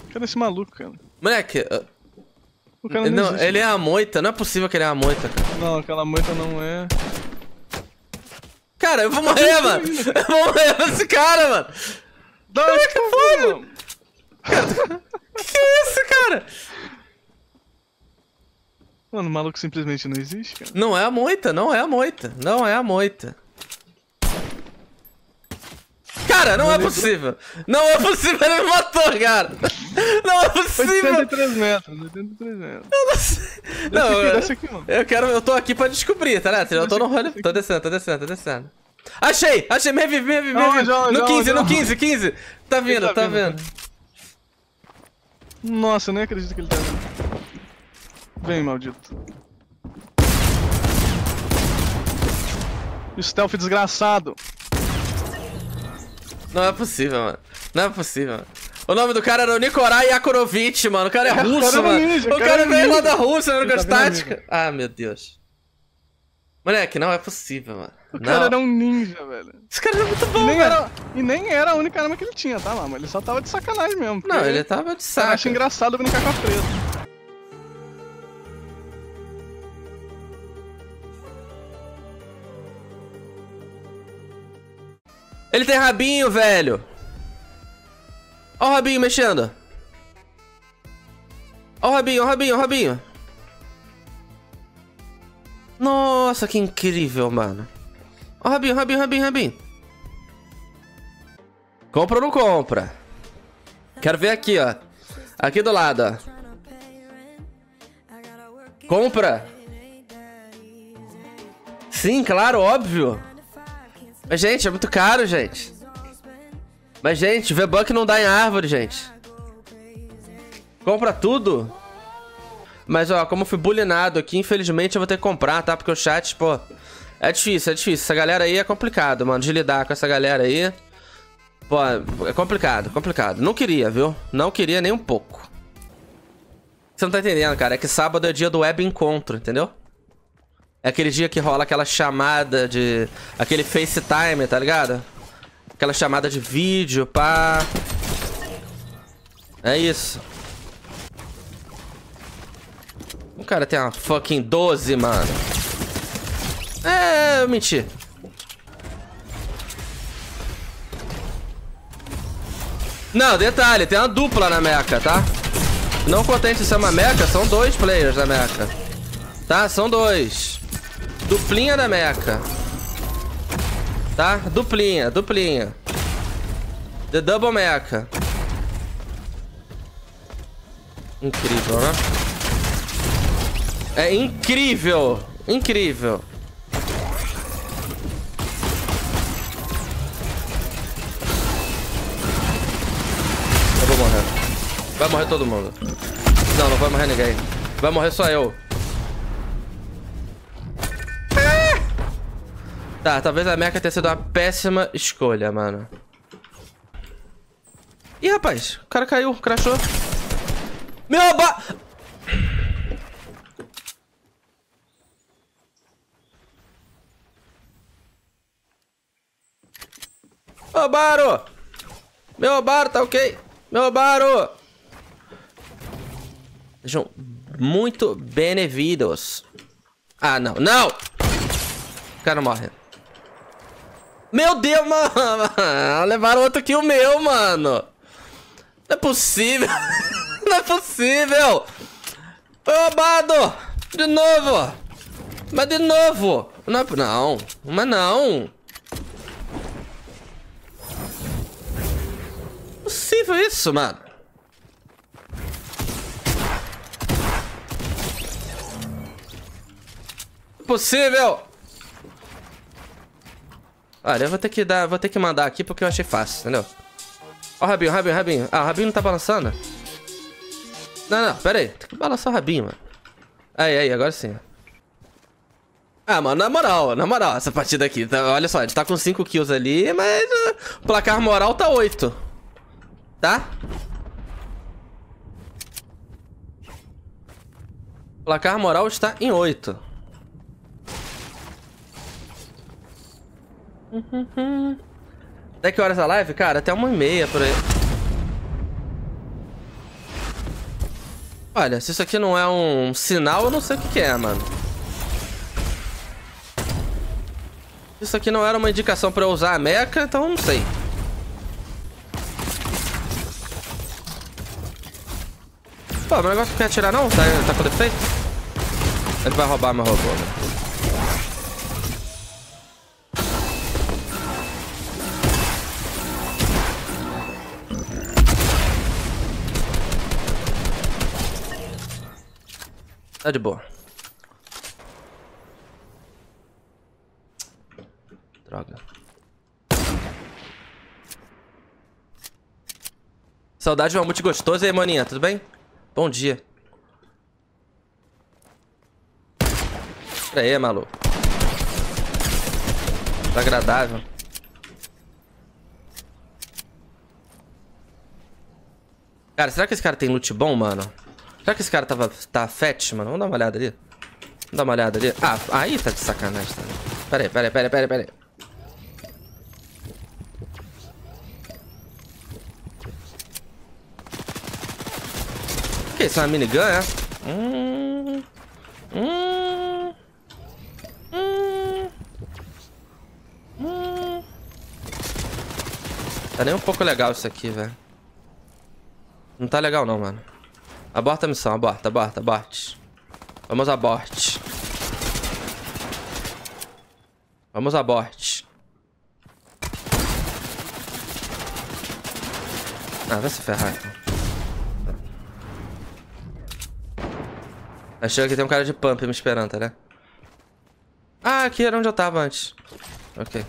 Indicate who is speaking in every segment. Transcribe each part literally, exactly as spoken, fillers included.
Speaker 1: Cadê esse maluco, cara?
Speaker 2: Moleque,
Speaker 1: O cara não,
Speaker 2: não
Speaker 1: existe,
Speaker 2: ele é a moita. Não é possível que ele é a moita, cara.
Speaker 1: Não, aquela moita não é.
Speaker 2: Cara, eu vou morrer, mano. Eu vou morrer pra esse cara, mano.
Speaker 1: Dá
Speaker 2: Como é que foi? Que que é isso, cara?
Speaker 1: Mano, o maluco simplesmente não existe, cara.
Speaker 2: Não é a moita, não é a moita. Não é a moita. Cara, não, não é possível. Não é possível, ele me matou, cara. Não é possível.
Speaker 1: oitenta e três metros, oitenta e três metros.
Speaker 2: Eu não sei. Não,
Speaker 1: aqui,
Speaker 2: eu,
Speaker 1: desce aqui, mano.
Speaker 2: eu quero, eu tô aqui pra descobrir, tá, né? Eu tô no rolê. Tô descendo, tô descendo, tô descendo. Achei, achei, me revive, me revive, me revive. No quinze, no quinze, quinze. Tá vindo, tá, tá vindo. vindo.
Speaker 1: Nossa, eu nem acredito que ele tá vindo. Vem, maldito. Stealth desgraçado.
Speaker 2: Não é possível, mano. Não é possível, mano. O nome do cara era o Nikolai Yakurovich, mano. O cara é russo, cara mano. Ninja, o cara, cara veio lá da Rússia, na tática. Tá ah, meu Deus. Moleque, não é possível, mano.
Speaker 1: O
Speaker 2: não.
Speaker 1: cara era um ninja, velho.
Speaker 2: Esse cara era muito bom,
Speaker 1: e nem
Speaker 2: velho.
Speaker 1: Era, e nem era a única arma que ele tinha, tá, mano? Ele só tava de sacanagem mesmo.
Speaker 2: Não, ele tava de saco.
Speaker 1: Eu acho engraçado brincar com a preta.
Speaker 2: Ele tem rabinho, velho. Ó o rabinho mexendo. Ó o rabinho, ó o rabinho, ó o rabinho. Nossa, que incrível, mano. Ó o rabinho, rabinho, rabinho, rabinho. Compra ou não compra? Quero ver aqui, ó. Aqui do lado, ó. Compra. Sim, claro, óbvio. Mas, gente, é muito caro, gente. Mas, gente, V-Buck não dá em árvore, gente. Compra tudo. Mas, ó, como eu fui bullyingado aqui, infelizmente eu vou ter que comprar, tá? Porque o chat, pô... É difícil, é difícil. Essa galera aí é complicado, mano, de lidar com essa galera aí. Pô, é complicado, complicado. Não queria, viu? Não queria nem um pouco. Você não tá entendendo, cara. É que sábado é dia do web encontro, entendeu? É aquele dia que rola aquela chamada de... Aquele FaceTime, tá ligado? Aquela chamada de vídeo, pá... É isso. O cara tem uma fucking doze, mano. É, eu menti. Não, detalhe, tem uma dupla na mecha, tá? Não contente de ser uma mecha, são dois players na mecha. Tá? São dois. Duplinha da mecha. Tá? Duplinha, duplinha. The double mecha. Incrível, né? É incrível. Incrível. Eu vou morrer. Vai morrer todo mundo. Não, não vai morrer ninguém. Vai morrer só eu. Tá, talvez a mecha tenha sido uma péssima escolha, mano. Ih, rapaz, o cara caiu, crashou. Meu ba... Ô, Baro! Meu Baro, tá ok? Meu Baro! Sejam muito bem-vindos. Ah, não, não! O cara morre. Meu Deus, mano! Levaram outro kill meu, mano! Não é possível! Não é possível! Foi roubado! De novo! Mas de novo! Não, não, mas não! Não é possível isso, mano! Possível! Olha, eu vou ter que dar, vou ter que mandar aqui porque eu achei fácil, entendeu? Ó o rabinho, rabinho, rabinho. Ah, o rabinho não tá balançando? Não, não, pera aí. Tem que balançar o rabinho, mano. Aí, aí, agora sim. Ah, mano, na moral, na moral, essa partida aqui, tá, olha só, a gente tá com cinco kills ali, mas uh, o placar moral tá oito. Tá? O placar moral está em oito. Até que horas a live? Cara, até uma e meia por aí. Olha, se isso aqui não é um sinal, eu não sei o que que é, mano. Isso aqui não era uma indicação pra eu usar a mecha, então eu não sei. Pô, mas o negócio não quer atirar não? Tá, tá com defeito? Ele vai roubar meu robô, né? Tá de boa. Droga. Saudade de um mamute gostoso. E aí, maninha, tudo bem? Bom dia. Pera aí, maluco. Tá agradável. Cara, será que esse cara tem loot bom, mano? Será que esse cara tava, tá fat, mano? Vamos dar uma olhada ali. Vamos dar uma olhada ali. Ah, aí tá de sacanagem também. Pera aí, pera aí, pera aí, pera aí, pera aí. O que? Isso é uma minigun, é? Hum... Hum... Hum... Hum... Tá nem um pouco legal isso aqui, velho. Não tá legal não, mano. Aborta a missão, aborta, aborta, aborte. Vamos aborte. Vamos aborte. Ah, vai se ferrar, então. Achei que tem um cara de pump me esperando, tá, né? Ah, aqui era onde eu tava antes. Ok.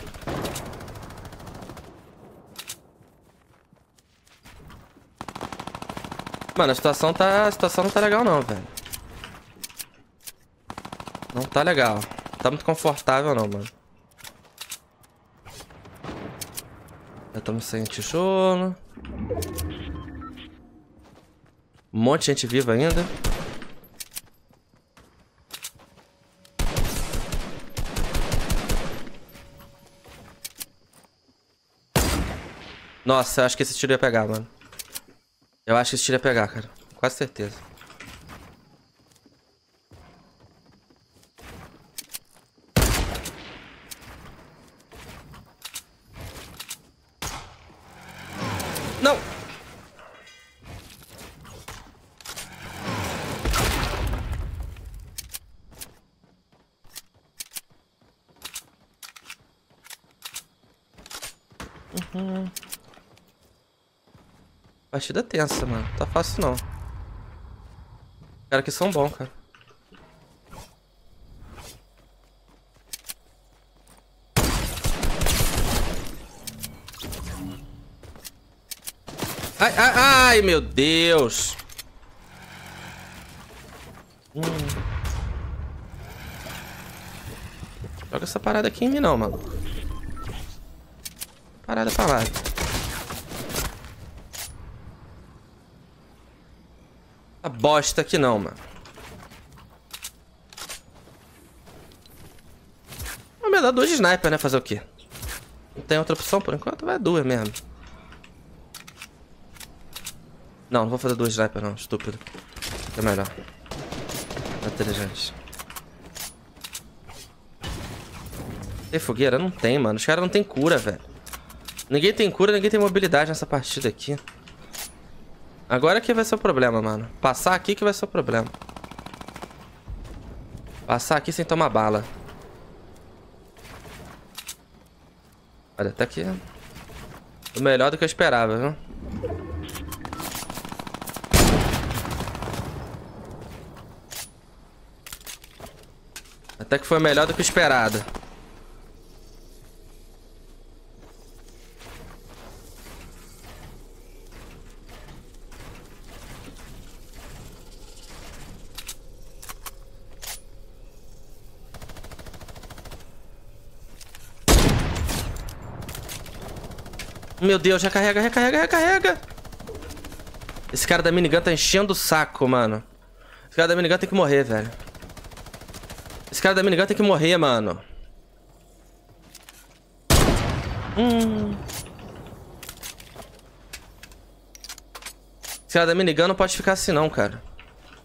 Speaker 2: Mano, a situação tá... A situação não tá legal não, velho. Não tá legal. Não tá muito confortável não, mano. Já estamos sem tijolo. Um monte de gente viva ainda. Nossa, eu acho que esse tiro ia pegar, mano. Eu acho que esse tiro ia pegar, cara. Quase certeza. Não! Uhum. Partida tensa, mano. Tá fácil não. Os caras aqui são bons, cara. Ai, ai, ai, meu Deus. Hum. Joga essa parada aqui em mim não, mano. Parada pra lá. A bosta aqui não, mano. Vou me dar duas de sniper, né? Fazer o quê? Não tem outra opção por enquanto? Vai duas mesmo. Não, não vou fazer duas de sniper não, estúpido. É melhor. É inteligente. Tem fogueira? Não tem, mano. Os caras não tem cura, velho. Ninguém tem cura, ninguém tem mobilidade nessa partida aqui. Agora que vai ser o problema, mano. Passar aqui que vai ser o problema. Passar aqui sem tomar bala. Olha, até aqui é melhor do que eu esperava, viu? Até que foi melhor do que o esperado. Meu Deus, recarrega, recarrega, recarrega. Esse cara da minigun tá enchendo o saco, mano. Esse cara da minigun tem que morrer, velho. Esse cara da minigun tem que morrer, mano. Hum. Esse cara da minigun não pode ficar assim não, cara.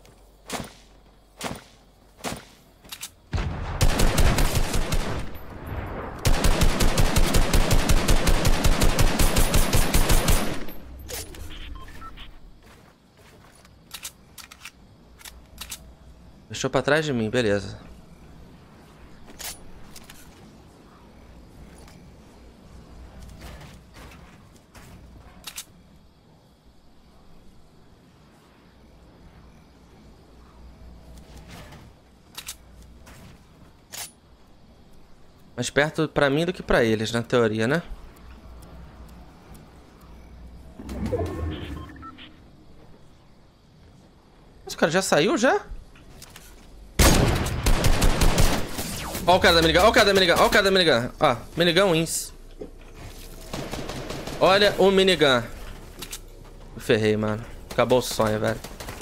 Speaker 2: Deixou pra trás de mim, beleza. Mais perto pra mim do que pra eles, na teoria, né? Esse cara já saiu, já? Ó o cara da minigun, ó o cara da minigun, ó o cara da minigun. Ó, minigun wins. Olha o minigun. Eu ferrei, mano. Acabou o sonho, velho.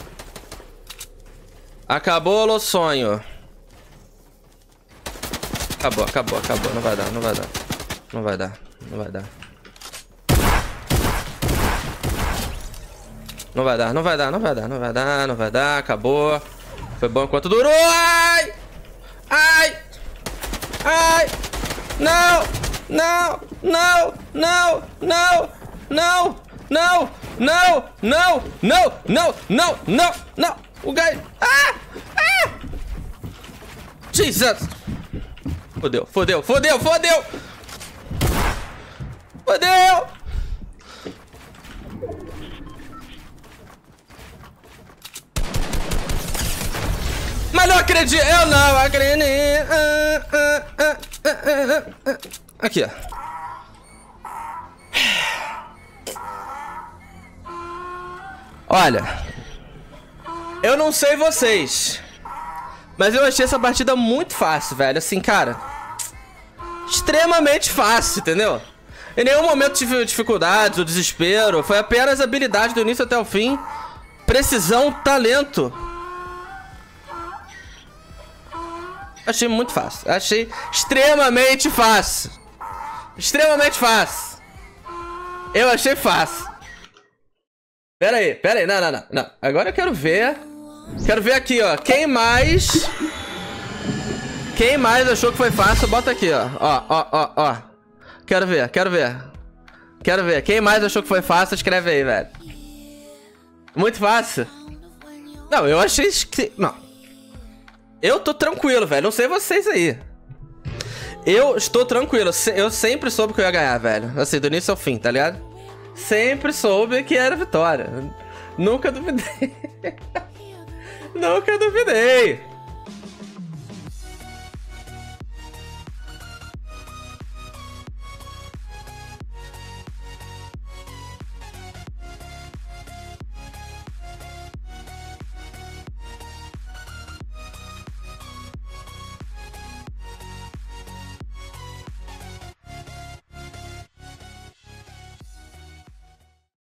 Speaker 2: Acabou o sonho. Acabou, acabou, acabou. Não vai dar, não vai dar. Não vai dar, não vai dar. Não vai dar, não vai dar, não vai dar, não vai dar, não vai dar. Acabou. Foi bom enquanto durou. Ai! Ai! Ai! Não! Não! Não! Não! Não! Não! Não! Não! Não! Não! Não! Não! Não! Não! O gás! Ah! Ah! Jesus! Fodeu, fodeu, fodeu, fodeu! Fodeu! Mas não acredito, eu não acredito. Aqui, ó. Olha, eu não sei vocês, mas eu achei essa partida muito fácil, velho. Assim, cara, extremamente fácil, entendeu? Em nenhum momento tive dificuldades ou desespero. Foi apenas habilidade do início até o fim. Precisão, talento. Achei muito fácil. Achei extremamente fácil. Extremamente fácil. Eu achei fácil. Pera aí, pera aí. Não, não, não, não. Agora eu quero ver. Quero ver aqui, ó. Quem mais... Quem mais achou que foi fácil, bota aqui, ó. Ó, ó, ó, ó. Quero ver, quero ver. Quero ver. Quem mais achou que foi fácil, escreve aí, velho. Muito fácil. Não, eu achei... Não. Eu tô tranquilo, velho. Não sei vocês aí. Eu estou tranquilo. Eu sempre soube que eu ia ganhar, velho. Assim, do início ao fim, tá ligado? Sempre soube que era vitória. Nunca duvidei. Nunca duvidei.